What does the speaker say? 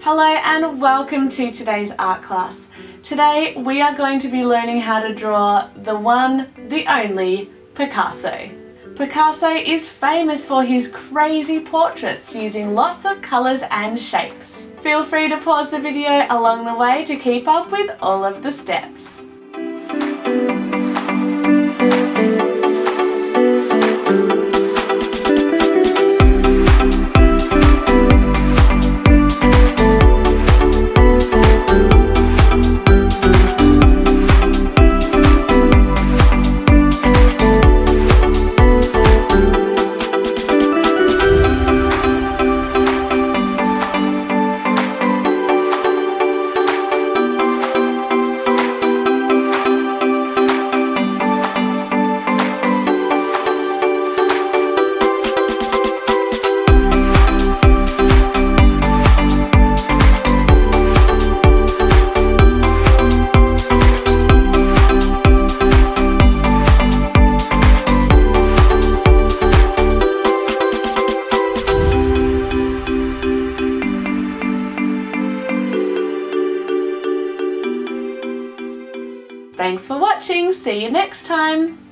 Hello and welcome to today's art class. Today we are going to be learning how to draw the one, the only, Picasso. Picasso is famous for his crazy portraits using lots of colours and shapes. Feel free to pause the video along the way to keep up with all of the steps. Thanks for watching, see you next time!